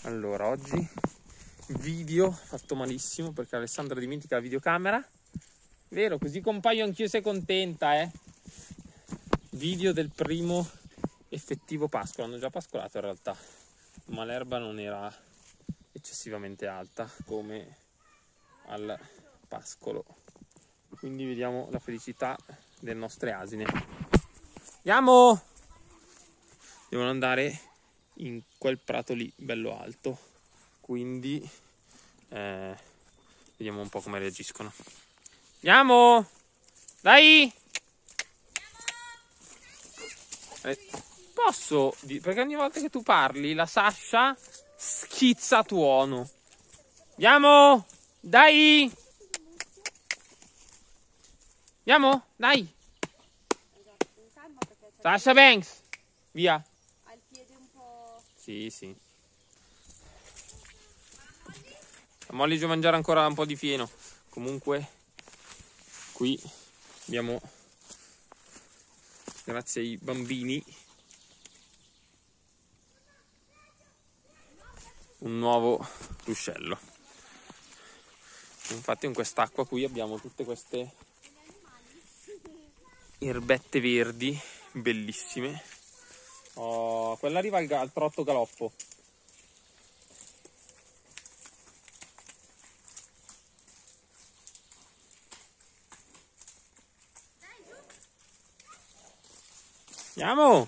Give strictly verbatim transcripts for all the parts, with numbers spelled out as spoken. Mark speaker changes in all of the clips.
Speaker 1: Allora, oggi video fatto malissimo perché Alessandra dimentica la videocamera. Vero, così compaio anch'io, sei contenta, eh? Video del primo effettivo pascolo. Hanno già pascolato in realtà, ma l'erba non era eccessivamente alta come al pascolo. Quindi vediamo la felicità delle nostre asine. Andiamo! Devono andare in quel prato lì, bello alto. Quindi eh, vediamo un po' come reagiscono. Andiamo! Dai! Eh, posso? Perché ogni volta che tu parli la Sasha schizza tuono. Andiamo! Dai! Andiamo? Dai! Sasha Banks! Via!
Speaker 2: Ha il piede un po'...
Speaker 1: Sì, sì. A Molly giù mangiare ancora un po' di fieno. Comunque, qui abbiamo, grazie ai bambini, un nuovo ruscello. Infatti in quest'acqua qui abbiamo tutte queste erbette verdi bellissime. Oh, quella arriva al, al trotto galoppo. Andiamo!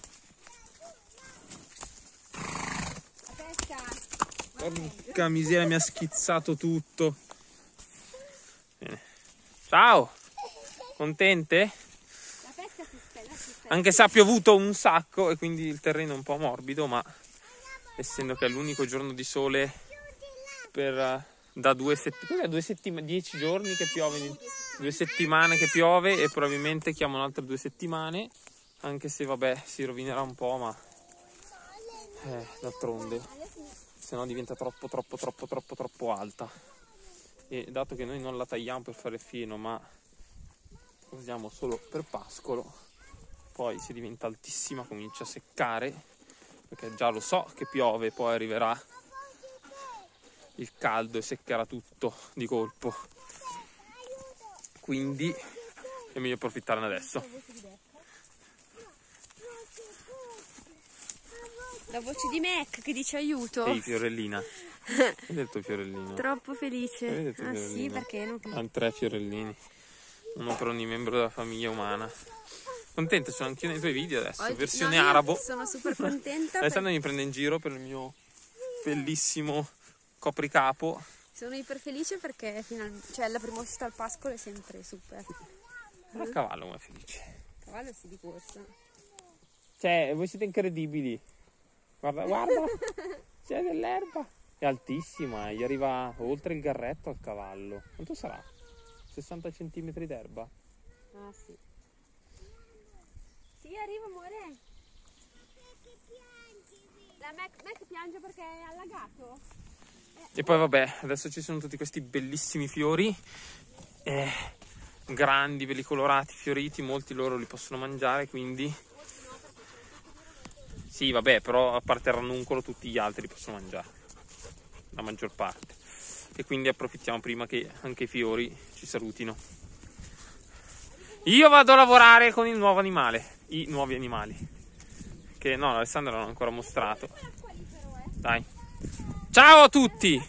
Speaker 1: Porca miseria, mi ha schizzato tutto. Bene. Ciao! Contente?
Speaker 2: La pesca si spera, si spera.
Speaker 1: Anche se ha piovuto un sacco e quindi il terreno è un po' morbido, ma essendo che è l'unico giorno di sole per da due settimane, due settimane, dieci giorni che piove, due settimane che piove e probabilmente chiamano altre due settimane, anche se vabbè si rovinerà un po', ma eh, d'altronde se no diventa troppo troppo troppo troppo troppo alta. E dato che noi non la tagliamo per fare fieno, ma usiamo solo per pascolo, poi se diventa altissima comincia a seccare, perché già lo so che piove, poi arriverà il caldo e seccherà tutto di colpo, quindi è meglio approfittarne adesso.
Speaker 2: La voce di Mac che dice aiuto.
Speaker 1: Ehi fiorellina, hai detto fiorellino?
Speaker 2: Troppo felice.
Speaker 1: Hai detto
Speaker 2: Ah
Speaker 1: fiorellino?
Speaker 2: sì, perché non...
Speaker 1: Hanno tre fiorellini, uno per ogni membro della famiglia umana. Contenta, sono anche io nei tuoi video adesso,
Speaker 2: Oggi,
Speaker 1: versione
Speaker 2: no,
Speaker 1: arabo.
Speaker 2: Sono super contenta.
Speaker 1: Alessandra
Speaker 2: per...
Speaker 1: mi prende in giro per il mio bellissimo copricapo.
Speaker 2: Sono iper felice perché final... cioè, la prima uscita al pascolo è sempre super.
Speaker 1: Ma il cavallo ma è felice.
Speaker 2: Il cavallo si di corsa.
Speaker 1: Cioè, voi siete incredibili. Guarda, guarda, c'è dell'erba. È altissima, gli arriva oltre il garretto al cavallo. Quanto sarà? sessanta centimetri d'erba?
Speaker 2: Ah sì. Sì, arriva amore. La Mac, Mac piange perché è allagato. Eh,
Speaker 1: E poi vabbè, adesso ci sono tutti questi bellissimi fiori. Eh, grandi, belli colorati, fioriti. Molti loro li possono mangiare, quindi... Sì, vabbè, però a parte il rannuncolo tutti gli altri li possono mangiare, la maggior parte. E quindi approfittiamo prima che anche i fiori ci salutino. Io vado a lavorare con il nuovo animale, i nuovi animali. Che no, Alessandra non l'ha ancora mostrato. Dai. Ciao a tutti!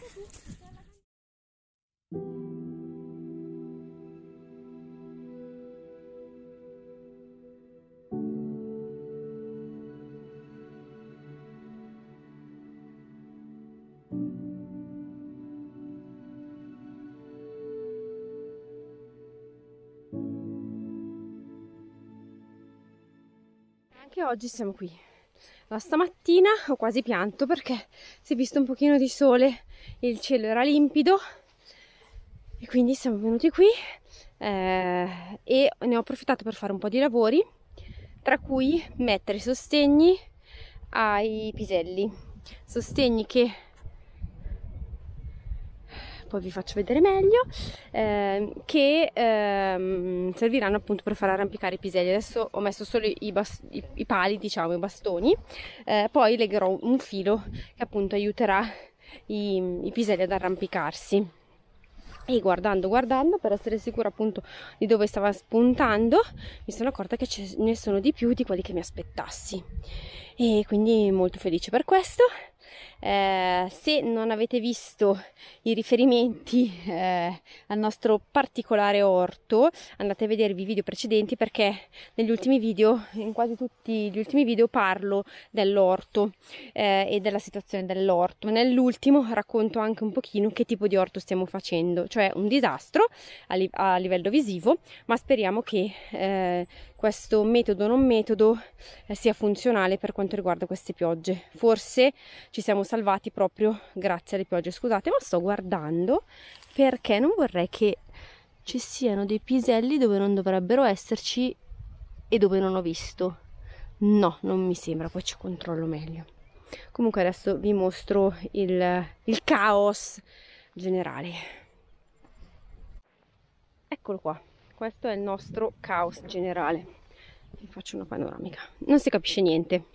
Speaker 2: Anche oggi siamo qui. Ma stamattina ho quasi pianto perché si è visto un pochino di sole, il cielo era limpido e quindi siamo venuti qui eh, e ne ho approfittato per fare un po' di lavori, tra cui mettere sostegni ai piselli, sostegni che poi vi faccio vedere meglio, eh, che eh, serviranno appunto per far arrampicare i piselli. Adesso ho messo solo i, i, i pali, diciamo, i bastoni, eh, poi legherò un filo che appunto aiuterà i, i piselli ad arrampicarsi. E guardando, guardando, per essere sicura appunto di dove stava spuntando, mi sono accorta che ce ne sono di più di quelli che mi aspettassi. E quindi molto felice per questo. Eh, se non avete visto i riferimenti eh, al nostro particolare orto, andate a vedervi i video precedenti, perché negli ultimi video, in quasi tutti gli ultimi video, parlo dell'orto eh, e della situazione dell'orto. Nell'ultimo racconto anche un pochino che tipo di orto stiamo facendo, cioè un disastro a, li a livello visivo, ma speriamo che eh, questo metodo non metodo eh, sia funzionale per quanto riguarda queste piogge. Forse ci siamo salvati proprio grazie alle piogge. Scusate, ma sto guardando perché non vorrei che ci siano dei piselli dove non dovrebbero esserci e dove non ho visto. No, non mi sembra, poi ci controllo meglio. Comunque adesso vi mostro il, il caos generale. Eccolo qua, questo è il nostro caos generale. Vi faccio una panoramica, non si capisce niente.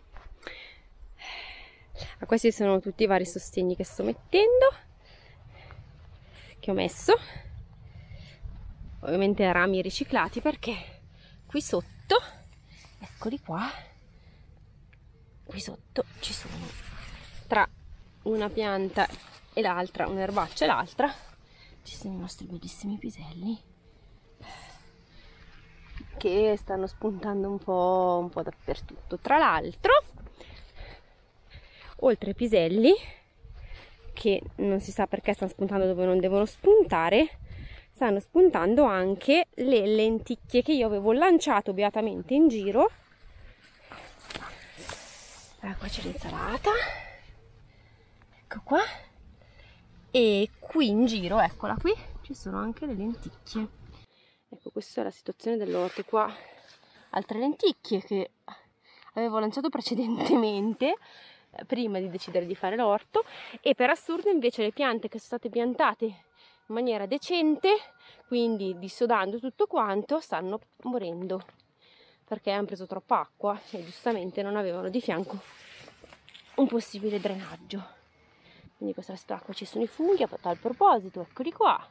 Speaker 2: A questi sono tutti i vari sostegni che sto mettendo, che ho messo, ovviamente rami riciclati, perché qui sotto, eccoli qua, qui sotto ci sono, tra una pianta e l'altra, un'erbaccia e l'altra, ci sono i nostri bellissimi piselli che stanno spuntando un po', un po' dappertutto. Tra l'altro, oltre ai piselli, che non si sa perché stanno spuntando dove non devono spuntare, stanno spuntando anche le lenticchie che io avevo lanciato beatamente in giro. Ah, qua c'è l'insalata, ecco qua, e qui in giro, eccola qui, ci sono anche le lenticchie. Ecco, questa è la situazione dell'orto. Qua altre lenticchie che avevo lanciato precedentemente, eh, prima di decidere di fare l'orto, e per assurdo invece le piante che sono state piantate in maniera decente, quindi dissodando tutto quanto, stanno morendo perché hanno preso troppa acqua e giustamente non avevano di fianco un possibile drenaggio. Quindi questa acqua, ci sono i funghi, a tal proposito, eccoli qua.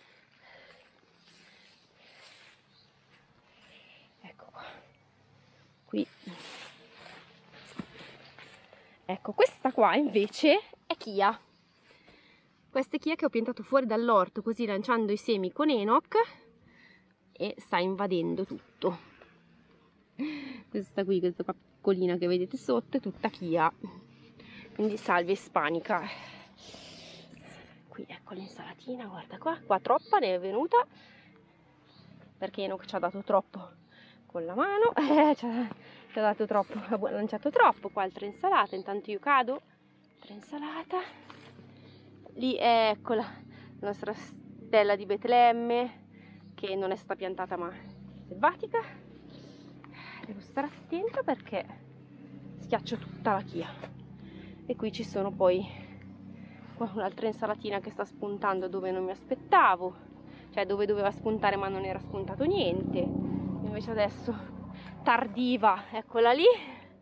Speaker 2: Ecco qua. Qui. Ecco, questa qua invece è chia. Questa è chia che ho piantato fuori dall'orto, così lanciando i semi con Enoch, e sta invadendo tutto. Questa qui, questa qua piccolina che vedete sotto, è tutta chia. Quindi salvia ispanica. Qui ecco l'insalatina, guarda qua, qua troppa ne è venuta perché Enoch ci ha dato troppo con la mano, eh, ci, ha, ci ha dato troppo, ha lanciato troppo. Qua altra insalata, intanto io cado, altra insalata. Lì è, ecco, la nostra stella di Betlemme, che non è stata piantata ma selvatica. Devo stare attenta perché schiaccio tutta la chia. E qui ci sono poi un'altra insalatina che sta spuntando dove non mi aspettavo, cioè dove doveva spuntare ma non era spuntato niente. Invece adesso tardiva, eccola lì.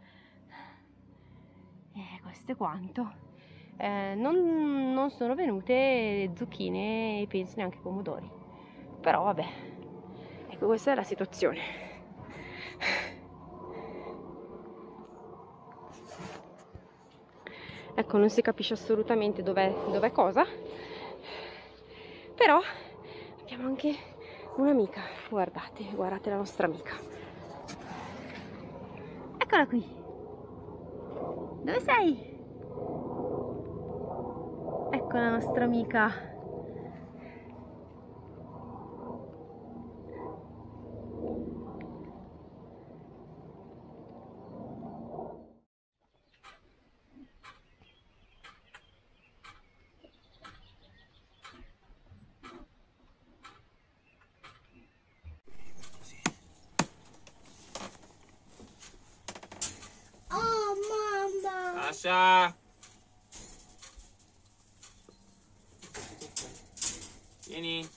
Speaker 2: E questo è quanto. Eh, non, non sono venute zucchine e penso neanche pomodori, però vabbè, ecco, questa è la situazione. Ecco, non si capisce assolutamente dov'è dov'è cosa, però abbiamo anche un'amica, guardate, guardate la nostra amica, eccola qui. Dove sei? Ecco la nostra amica.
Speaker 3: Oh mamma!
Speaker 1: Asha! Vieni.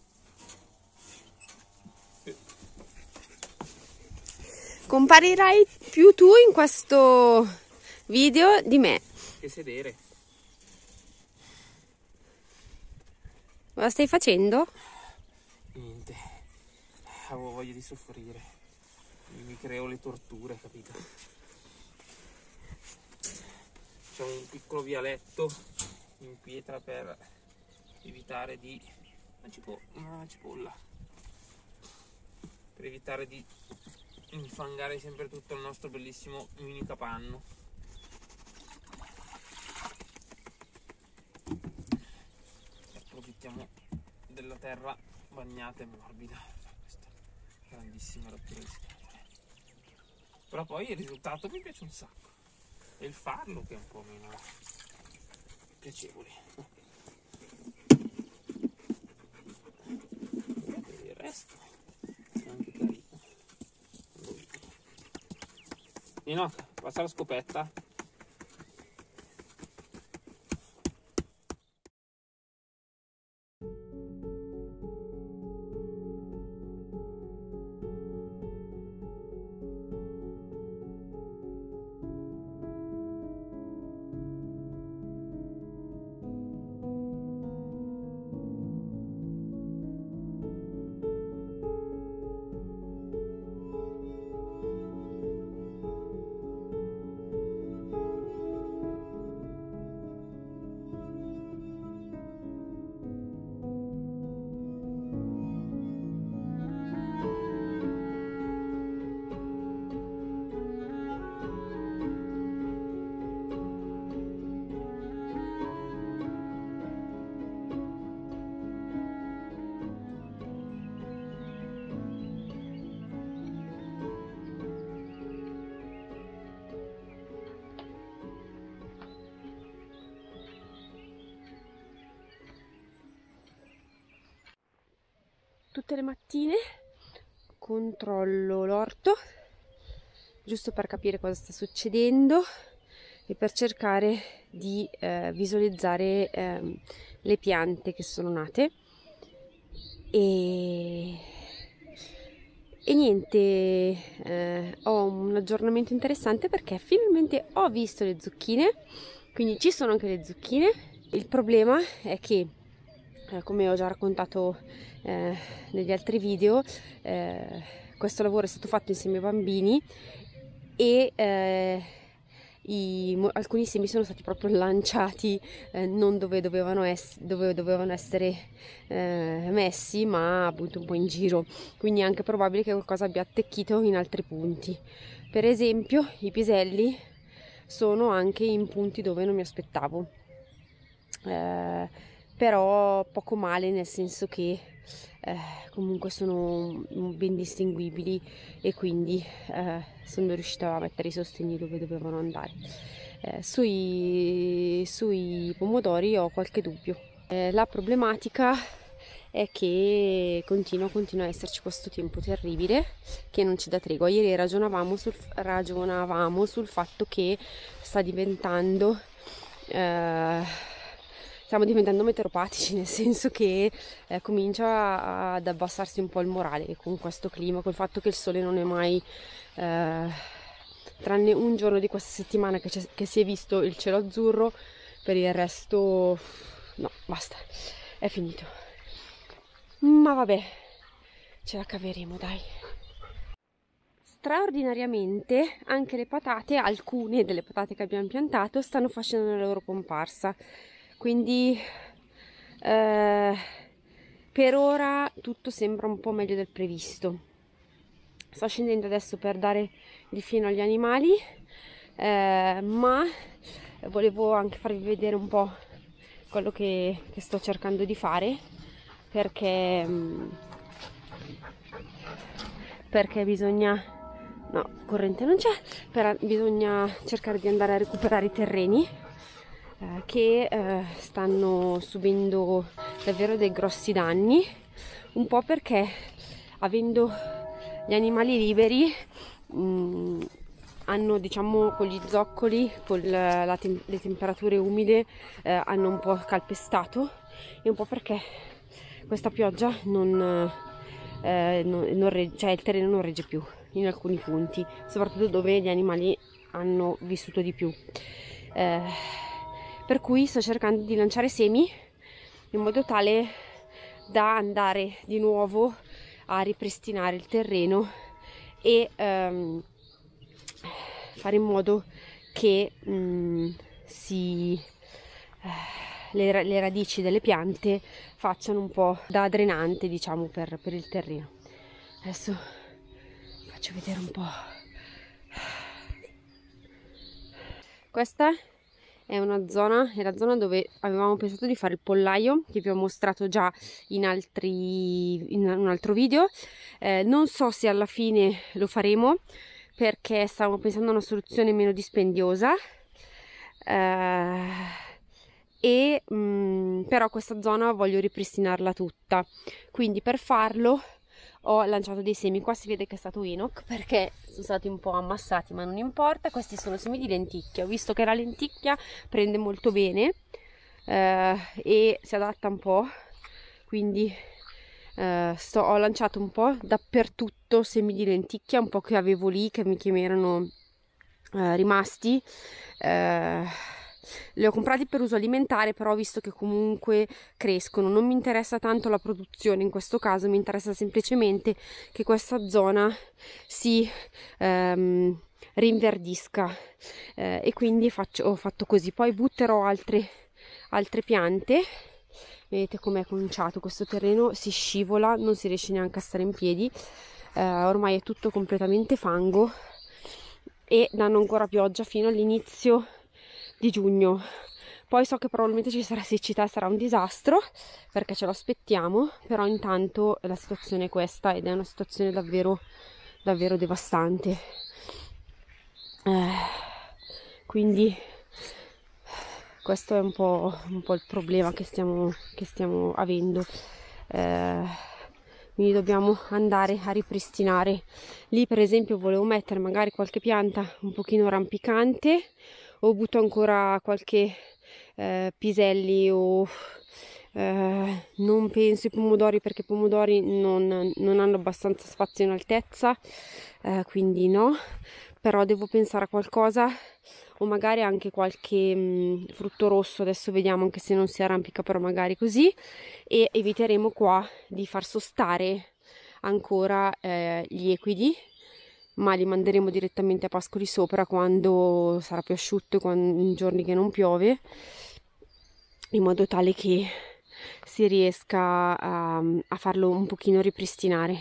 Speaker 2: Comparirai più tu in questo video di me.
Speaker 1: Che sedere.
Speaker 2: Cosa stai facendo?
Speaker 1: Niente, avevo voglia di soffrire, mi creo le torture, capito? C'è un piccolo vialetto in pietra per evitare di... una cipolla, una cipolla. Per evitare di infangare sempre tutto il nostro bellissimo mini capanno. Approfittiamo della terra bagnata e morbida per questa grandissima rottura di scatole. Però poi il risultato mi piace un sacco, e il farlo che è un po' meno piacevole. E il resto è anche carino. Inoc, passa la scopetta.
Speaker 2: Tutte le mattine controllo l'orto, giusto per capire cosa sta succedendo e per cercare di eh, visualizzare eh, le piante che sono nate. E, e niente, eh, ho un aggiornamento interessante perché finalmente ho visto le zucchine, quindi ci sono anche le zucchine. Il problema è che, eh, come ho già raccontato eh, negli altri video, eh, questo lavoro è stato fatto insieme ai bambini e eh, I, alcuni semi sono stati proprio lanciati eh, non dove dovevano, ess dove dovevano essere eh, messi, ma appunto un po' in giro, quindi è anche probabile che qualcosa abbia attecchito in altri punti. Per esempio i piselli sono anche in punti dove non mi aspettavo, eh, però poco male, nel senso che eh, comunque sono ben distinguibili e quindi eh, sono riuscita a mettere i sostegni dove dovevano andare. Eh, sui, sui pomodori ho qualche dubbio. Eh, la problematica è che continua, continua a esserci questo tempo terribile che non ci dà tregua. Ieri ragionavamo sul, ragionavamo sul fatto che sta diventando... Eh, stiamo diventando meteoropatici, nel senso che eh, comincia ad abbassarsi un po' il morale con questo clima, col fatto che il sole non è mai, eh, tranne un giorno di questa settimana che, che si è visto il cielo azzurro, per il resto no, basta, è finito. Ma vabbè, ce la caveremo, dai. Straordinariamente anche le patate, alcune delle patate che abbiamo piantato, stanno facendo la loro comparsa. Quindi eh, per ora tutto sembra un po' meglio del previsto. Sto scendendo adesso per dare il fieno agli animali, eh, ma volevo anche farvi vedere un po' quello che, che sto cercando di fare, perché, perché bisogna... no, corrente non c'è, però bisogna cercare di andare a recuperare i terreni eh, che eh, stanno subendo davvero dei grossi danni, un po' perché avendo gli animali liberi mh, hanno, diciamo, con gli zoccoli, con la, la tem le temperature umide eh, hanno un po' calpestato, e un po' perché questa pioggia non, eh, non, non cioè il terreno non regge più in alcuni punti, soprattutto dove gli animali hanno vissuto di più. Eh, per cui sto cercando di lanciare semi in modo tale da andare di nuovo a ripristinare il terreno e um, fare in modo che um, si, uh, le, le radici delle piante facciano un po' da drenante, diciamo, per, per il terreno. Adesso faccio vedere un po'. Questa è una zona, è la zona dove avevamo pensato di fare il pollaio, che vi ho mostrato già in, altri, in un altro video. Eh, non so se alla fine lo faremo, perché stavamo pensando a una soluzione meno dispendiosa, eh, e mh, però questa zona voglio ripristinarla tutta, quindi per farlo ho lanciato dei semi. Qua si vede che è stato enoch perché sono stati un po' ammassati, ma non importa. Questi sono semi di lenticchia. Ho visto che la lenticchia prende molto bene eh, e si adatta un po', quindi eh, sto, ho lanciato un po' dappertutto semi di lenticchia, un po' che avevo lì, che mi, che mi erano eh, rimasti. eh, Li ho comprati per uso alimentare, però ho visto che comunque crescono. Non mi interessa tanto la produzione in questo caso, mi interessa semplicemente che questa zona si ehm, rinverdisca, eh, e quindi faccio, ho fatto così. Poi butterò altre, altre piante. Vedete com'è cominciato questo terreno, si scivola, non si riesce neanche a stare in piedi, eh, ormai è tutto completamente fango e danno ancora pioggia fino all'inizio di giugno. Poi so che probabilmente ci sarà siccità, sarà un disastro perché ce lo aspettiamo, però intanto la situazione è questa ed è una situazione davvero davvero devastante. Eh, quindi questo è un po', un po' il problema che stiamo, che stiamo avendo. Eh, quindi dobbiamo andare a ripristinare. Lì per esempio volevo mettere magari qualche pianta un pochino rampicante, o butto ancora qualche eh, piselli, o eh, non penso ai pomodori perché i pomodori non, non hanno abbastanza spazio in altezza, eh, quindi no, però devo pensare a qualcosa, o magari anche qualche mh, frutto rosso. Adesso vediamo, anche se non si arrampica, però magari così, e eviteremo qua di far sostare ancora eh, gli equidi, ma li manderemo direttamente a pascoli sopra quando sarà più asciutto, quando, in giorni che non piove, in modo tale che si riesca a, a farlo un pochino ripristinare.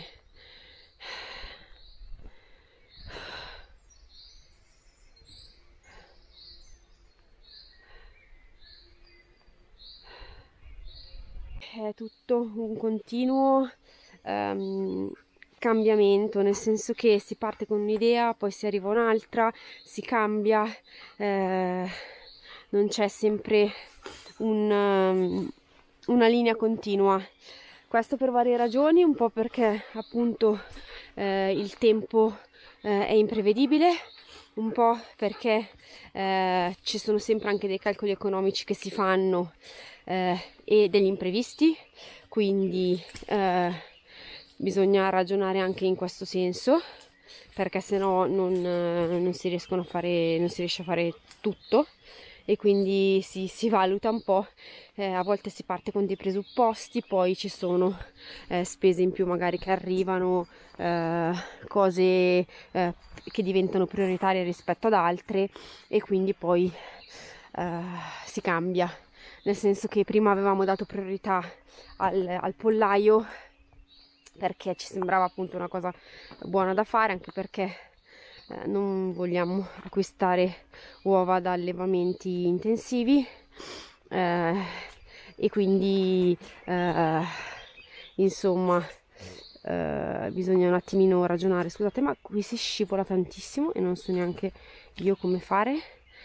Speaker 2: È tutto un continuo um, cambiamento, nel senso che si parte con un'idea, poi si arriva a un'altra, si cambia, eh, non c'è sempre un, um, una linea continua. Questo per varie ragioni, un po' perché appunto eh, il tempo eh, è imprevedibile, un po' perché eh, ci sono sempre anche dei calcoli economici che si fanno eh, e degli imprevisti, quindi eh, bisogna ragionare anche in questo senso, perché sennò non, non si riescono a fare, non si riesce a fare tutto, e quindi si, si valuta un po', eh, a volte si parte con dei presupposti, poi ci sono eh, spese in più magari che arrivano, eh, cose eh, che diventano prioritarie rispetto ad altre, e quindi poi eh, si cambia, nel senso che prima avevamo dato priorità al, al pollaio perché ci sembrava appunto una cosa buona da fare, anche perché Eh, non vogliamo acquistare uova da allevamenti intensivi, eh, e quindi eh, insomma eh, bisogna un attimino ragionare. Scusate, ma qui si scivola tantissimo e non so neanche io come fare.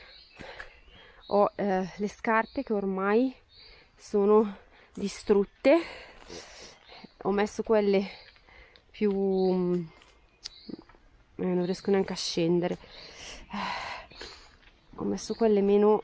Speaker 2: Ho eh, le scarpe che ormai sono distrutte, ho messo quelle più Eh, non riesco neanche a scendere, eh, ho messo quelle meno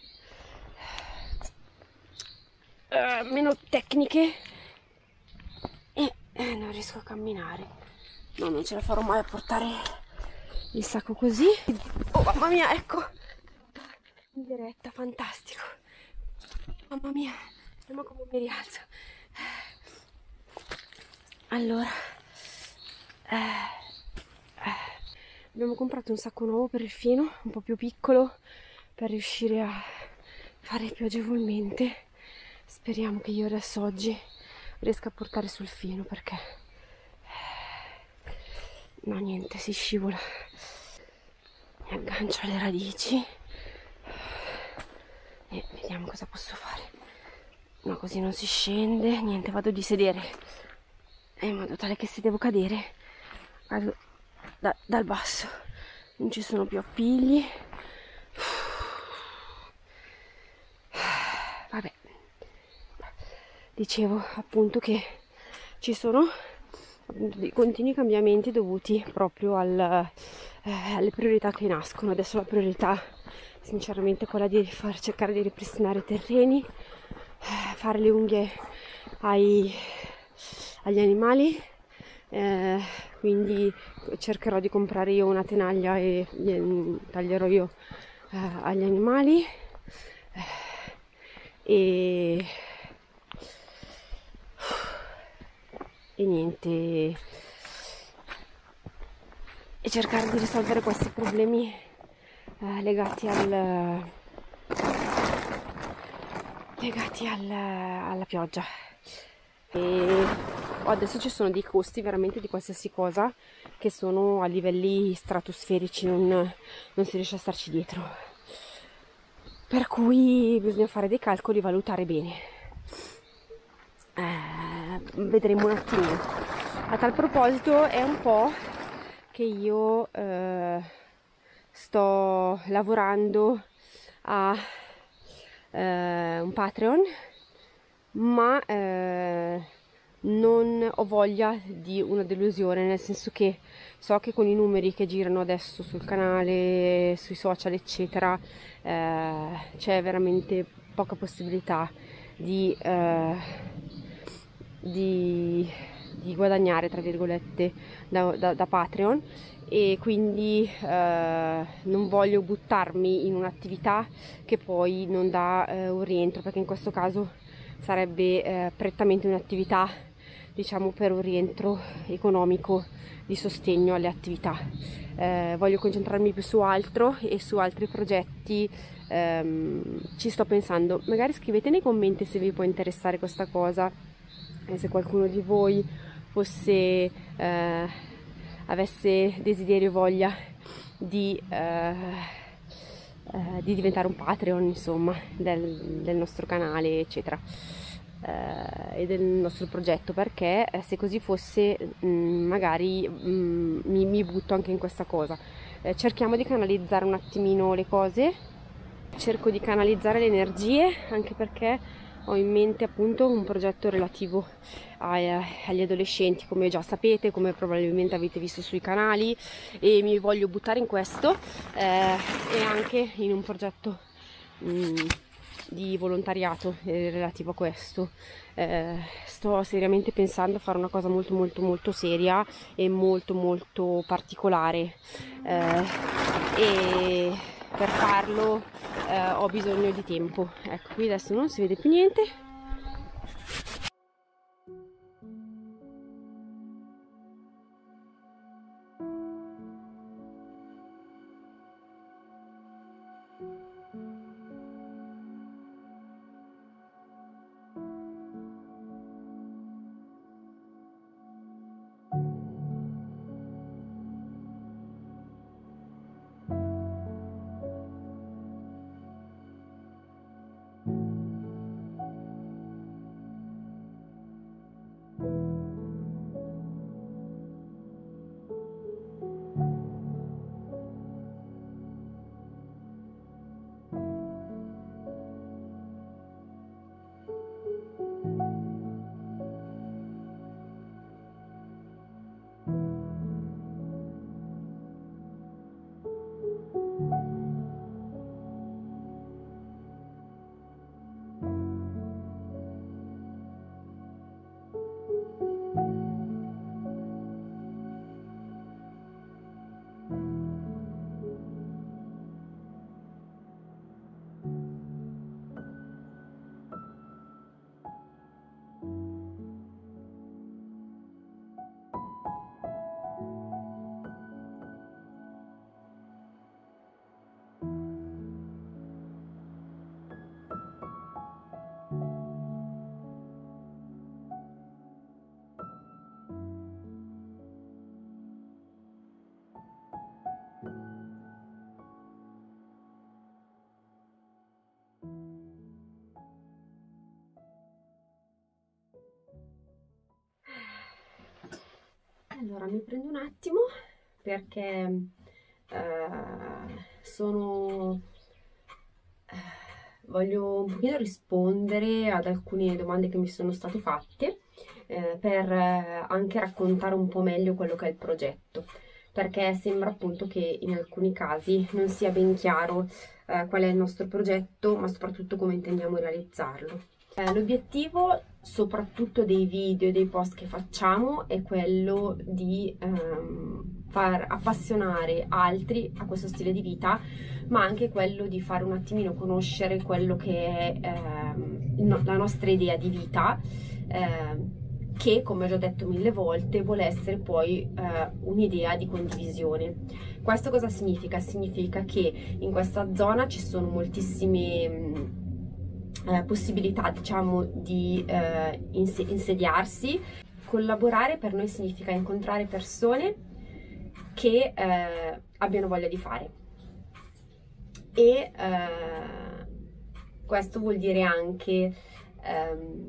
Speaker 2: eh, meno tecniche e eh, non riesco a camminare. No, non ce la farò mai a portare il sacco così. Oh mamma mia, ecco, in diretta, fantastico, mamma mia, vediamo come mi rialzo. Allora, eh, eh, abbiamo comprato un sacco nuovo per il fieno, un po' più piccolo, per riuscire a fare più agevolmente. Speriamo che io adesso oggi riesca a portare sul fieno, perché no, niente, si scivola. Mi aggancio alle radici e vediamo cosa posso fare. No, così non si scende. Niente, vado di sedere in modo tale che se devo cadere vado da, dal basso. Non ci sono più appigli. Vabbè, dicevo appunto che ci sono appunto dei continui cambiamenti dovuti proprio al, eh, alle priorità che nascono. Adesso la priorità sinceramente è quella di far, cercare di ripristinare i terreni, eh, fare le unghie ai, agli animali, eh, quindi cercherò di comprare io una tenaglia e eh, taglierò io eh, agli animali, eh, e e niente, e cercare di risolvere questi problemi eh, legati al legati al, alla pioggia. E adesso ci sono dei costi veramente di qualsiasi cosa che sono a livelli stratosferici, non, non si riesce a starci dietro, per cui bisogna fare dei calcoli, valutare bene. Eh, vedremo un attimino. A tal proposito è un po' che io eh, sto lavorando a eh, un Patreon, ma eh, non ho voglia di una delusione, nel senso che so che con i numeri che girano adesso sul canale, sui social eccetera, eh, c'è veramente poca possibilità di, eh, di, di guadagnare tra virgolette da, da, da Patreon, e quindi eh, non voglio buttarmi in un'attività che poi non dà eh, un rientro, perché in questo caso sarebbe eh, prettamente un'attività, diciamo, per un rientro economico di sostegno alle attività. Eh, voglio concentrarmi più su altro e su altri progetti. ehm, ci sto pensando. Magari scrivete nei commenti se vi può interessare questa cosa, e se qualcuno di voi fosse eh, avesse desiderio e voglia di, eh, eh, di diventare un Patreon, insomma, del, del nostro canale eccetera, eh, e del nostro progetto, perché eh, se così fosse mh, magari mh, mi, mi butto anche in questa cosa. Eh, cerchiamo di canalizzare un attimino le cose, cerco di canalizzare le energie, anche perché ho in mente appunto un progetto relativo ai, agli adolescenti, come già sapete, come probabilmente avete visto sui canali, e mi voglio buttare in questo, eh, e anche in un progetto mh, di volontariato eh, relativo a questo. Eh, sto seriamente pensando a fare una cosa molto molto molto seria e molto molto particolare, eh, e per farlo eh, ho bisogno di tempo. Ecco, qui adesso non si vede più niente. Allora, mi prendo un attimo perché eh, sono... Eh, voglio un pochino rispondere ad alcune domande che mi sono state fatte eh, per eh, anche raccontare un po' meglio quello che è il progetto, perché sembra appunto che in alcuni casi non sia ben chiaro eh, qual è il nostro progetto, ma soprattutto come intendiamo realizzarlo. Eh, l'obiettivo soprattutto dei video e dei post che facciamo è quello di ehm, far appassionare altri a questo stile di vita, ma anche quello di fare un attimino conoscere quello che è ehm, no, la nostra idea di vita, ehm, che, come ho già detto mille volte, vuole essere poi eh, un'idea di condivisione. Questo cosa significa? Significa che in questa zona ci sono moltissime mh, eh, possibilità, diciamo, di eh, ins insediarsi. Collaborare per noi significa incontrare persone che eh, abbiano voglia di fare, e eh, questo vuol dire anche ehm,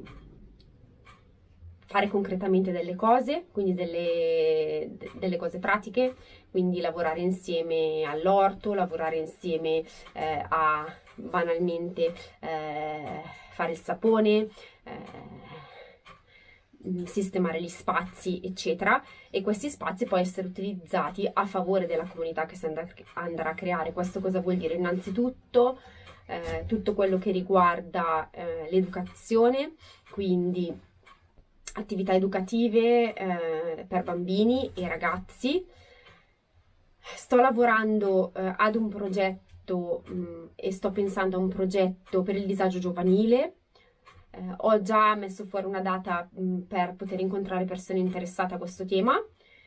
Speaker 2: fare concretamente delle cose, quindi delle, delle cose pratiche, quindi lavorare insieme all'orto, lavorare insieme eh, a banalmente eh, fare il sapone, eh, sistemare gli spazi, eccetera, e questi spazi poi essere utilizzati a favore della comunità che si andrà a creare. Questo cosa vuol dire? Innanzitutto eh, tutto quello che riguarda eh, l'educazione, quindi attività educative eh, per bambini e ragazzi. Sto lavorando eh, ad un progetto mh, e sto pensando a un progetto per il disagio giovanile. Eh, ho già messo fuori una data mh, per poter incontrare persone interessate a questo tema,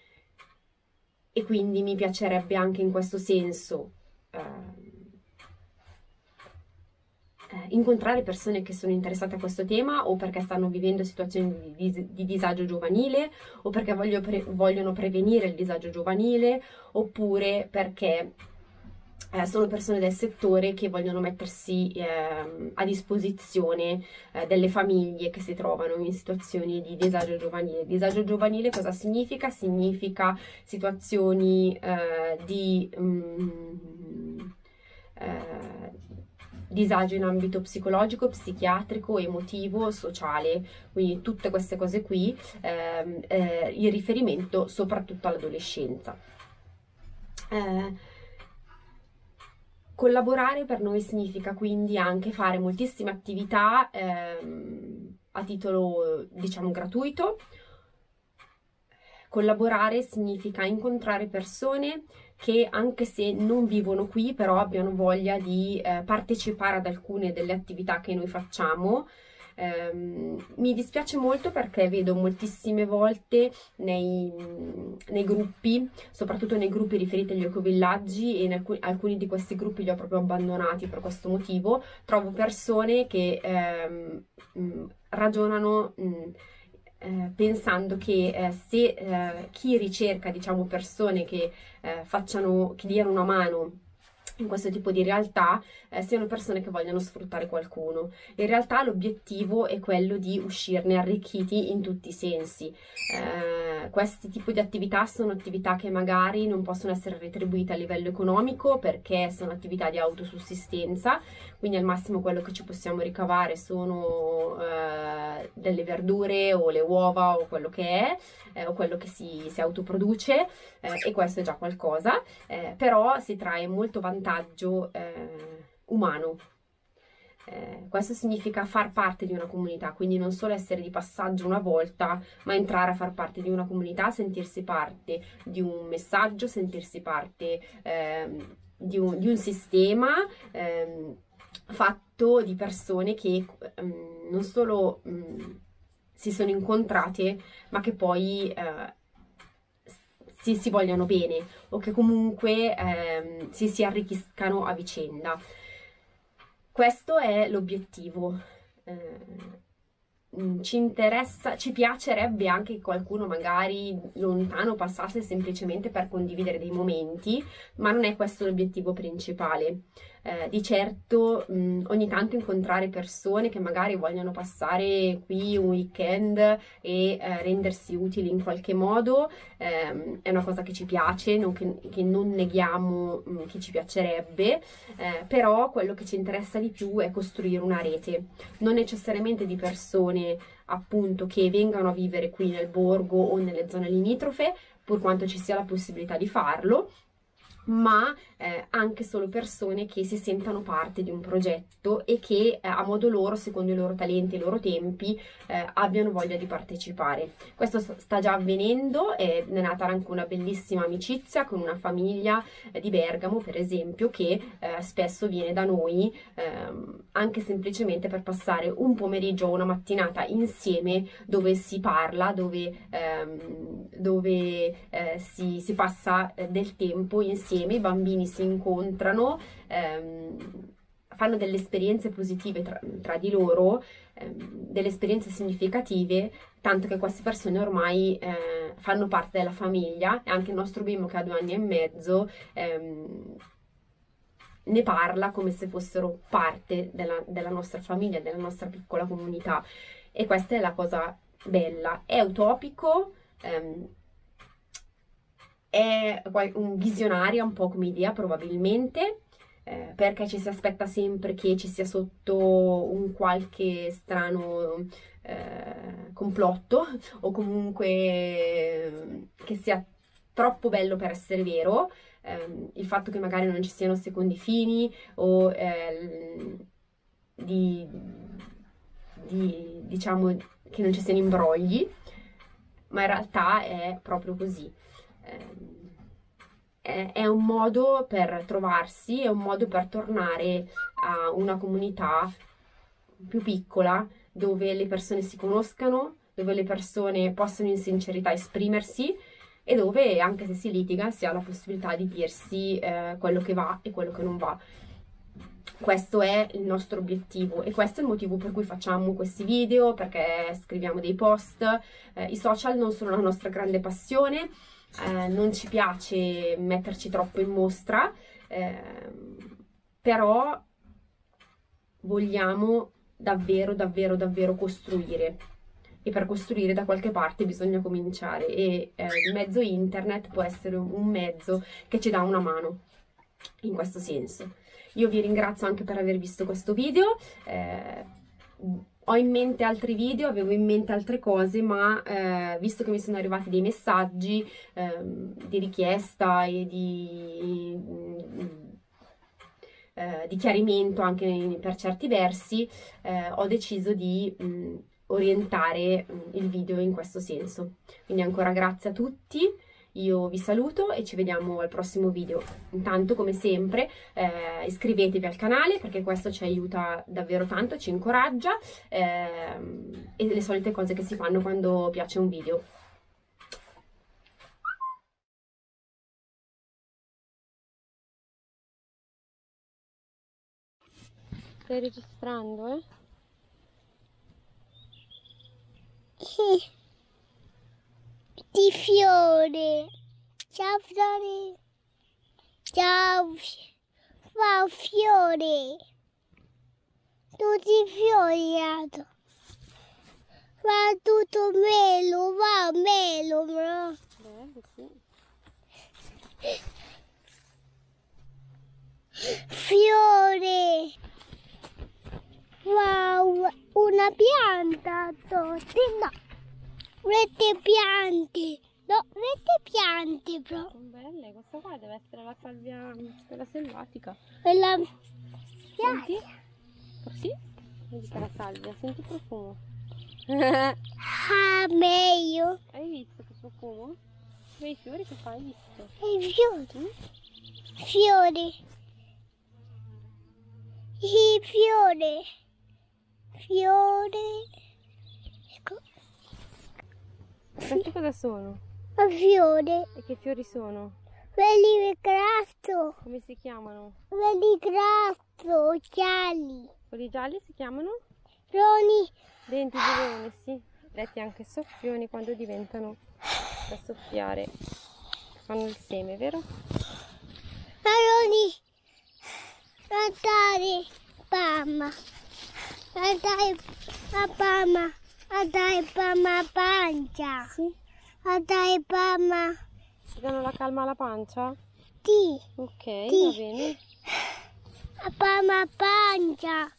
Speaker 2: e quindi mi piacerebbe anche in questo senso eh, Eh, incontrare persone che sono interessate a questo tema, o perché stanno vivendo situazioni di, di, di disagio giovanile, o perché voglio pre vogliono prevenire il disagio giovanile, oppure perché eh, sono persone del settore che vogliono mettersi eh, a disposizione eh, delle famiglie che si trovano in situazioni di disagio giovanile. Disagio giovanile cosa significa? Significa situazioni eh, di... Mm, eh, disagio in ambito psicologico, psichiatrico, emotivo, sociale, quindi tutte queste cose qui, ehm, eh, in riferimento soprattutto all'adolescenza. Eh, collaborare per noi significa quindi anche fare moltissime attività ehm, a titolo, diciamo, gratuito. Collaborare significa incontrare persone che, anche se non vivono qui, però abbiano voglia di eh, partecipare ad alcune delle attività che noi facciamo. Um, mi dispiace molto perché vedo moltissime volte nei, nei gruppi, soprattutto nei gruppi riferiti agli ecovillaggi, e in alcuni, alcuni di questi gruppi li ho proprio abbandonati per questo motivo, trovo persone che um, ragionano um, Eh, pensando che eh, se eh, chi ricerca, diciamo, persone che eh, facciano, che diano una mano in questo tipo di realtà, eh, siano persone che vogliono sfruttare qualcuno. In realtà l'obiettivo è quello di uscirne arricchiti in tutti i sensi. Eh, questi tipi di attività sono attività che magari non possono essere retribuite a livello economico perché sono attività di autosussistenza, quindi al massimo quello che ci possiamo ricavare sono eh, delle verdure o le uova o quello che è, eh, o quello che si, si autoproduce, eh, e questo è già qualcosa, eh, però si trae molto vantaggio eh, umano. Eh, questo significa far parte di una comunità, quindi non solo essere di passaggio una volta, ma entrare a far parte di una comunità, sentirsi parte di un messaggio, sentirsi parte ehm, di, un, di un sistema ehm, fatto di persone che ehm, non solo mh, si sono incontrate, ma che poi eh, si, si vogliano bene, o che comunque ehm, si, si arricchiscano a vicenda. Questo è l'obiettivo. Eh, ci interessa, ci piacerebbe anche che qualcuno magari lontano passasse semplicemente per condividere dei momenti, ma non è questo l'obiettivo principale. Eh, di certo mh, ogni tanto incontrare persone che magari vogliono passare qui un weekend e eh, rendersi utili in qualche modo ehm, è una cosa che ci piace, non che, che non neghiamo mh, che ci piacerebbe, eh, però quello che ci interessa di più è costruire una rete, non necessariamente di persone appunto che vengano a vivere qui nel borgo o nelle zone limitrofe, pur quanto ci sia la possibilità di farlo, ma eh, anche solo persone che si sentano parte di un progetto e che eh, a modo loro, secondo i loro talenti e i loro tempi, eh, abbiano voglia di partecipare. Questo sta già avvenendo, è nata anche una bellissima amicizia con una famiglia eh, di Bergamo, per esempio, che eh, spesso viene da noi ehm, anche semplicemente per passare un pomeriggio o una mattinata insieme, dove si parla, dove, ehm, dove eh, si, si passa eh, del tempo insieme. I bambini si incontrano, ehm, fanno delle esperienze positive tra, tra di loro, ehm, delle esperienze significative, tanto che queste persone ormai eh, fanno parte della famiglia, e anche il nostro bimbo che ha due anni e mezzo ehm, ne parla come se fossero parte della, della nostra famiglia, della nostra piccola comunità, e questa è la cosa bella. È utopico, ehm, è un visionario un po' come idea probabilmente, eh, perché ci si aspetta sempre che ci sia sotto un qualche strano eh, complotto, o comunque eh, che sia troppo bello per essere vero, eh, il fatto che magari non ci siano secondi fini o eh, di, di, diciamo che non ci siano imbrogli, ma in realtà è proprio così. È un modo per trovarsi, è un modo per tornare a una comunità più piccola, dove le persone si conoscano, dove le persone possono in sincerità esprimersi e dove, anche se si litiga, si ha la possibilità di dirsi eh, quello che va e quello che non va. Questo è il nostro obiettivo e questo è il motivo per cui facciamo questi video, perché scriviamo dei post. Eh, i social non sono la nostra grande passione, eh, non ci piace metterci troppo in mostra, eh, però vogliamo davvero, davvero, davvero costruire. E per costruire da qualche parte bisogna cominciare, e eh, il mezzo internet può essere un mezzo che ci dà una mano in questo senso. Io vi ringrazio anche per aver visto questo video, eh, ho in mente altri video, avevo in mente altre cose, ma eh, visto che mi sono arrivati dei messaggi eh, di richiesta e di, eh, di chiarimento anche per certi versi, eh, ho deciso di mh, orientare mh, il video in questo senso. Quindi ancora grazie a tutti. Io vi saluto e ci vediamo al prossimo video. Intanto, come sempre, eh, iscrivetevi al canale, perché questo ci aiuta davvero tanto, ci incoraggia, ehm, e le solite cose che si fanno quando piace un video.
Speaker 3: Stai registrando, eh?
Speaker 4: Sì. Di fiore. Ciao fiore. Ciao. Fa fiore. Tutti i fiori. Fa tutto melo, va melo, bro.
Speaker 3: Beh, sì.
Speaker 4: Fiore. Wow, una pianta. Tutti no. Rete piante. No, rete piante, bro.
Speaker 3: Sono belle, questa qua deve essere la salvia, quella selvatica.
Speaker 4: Quella
Speaker 3: Senti? Sì? Vedi che è la salvia, senti il profumo.
Speaker 4: Ah, meglio.
Speaker 3: Hai visto che profumo? Vedi i fiori che fa, hai visto?
Speaker 4: E fiori.
Speaker 3: Mm?
Speaker 4: Fiori. I fiore. Fiore. Ecco.
Speaker 3: Questi cosa sono?
Speaker 4: Fiore.
Speaker 3: E che fiori sono?
Speaker 4: Quelli grasso.
Speaker 3: Come si chiamano?
Speaker 4: Quelli grasso, gialli.
Speaker 3: Quelli gialli si chiamano?
Speaker 4: Roni.
Speaker 3: Denti di leone, sì. Detti anche soffioni quando diventano da soffiare. Fanno il seme, vero?
Speaker 4: Maroni. a dare mamma, a dare a mamma, a dare mamma pancia,
Speaker 2: Sì?
Speaker 4: a dare mamma,
Speaker 2: Ti danno la calma alla pancia?
Speaker 4: sì,
Speaker 2: Ok,
Speaker 4: Sì.
Speaker 2: va bene.
Speaker 4: a mamma pancia.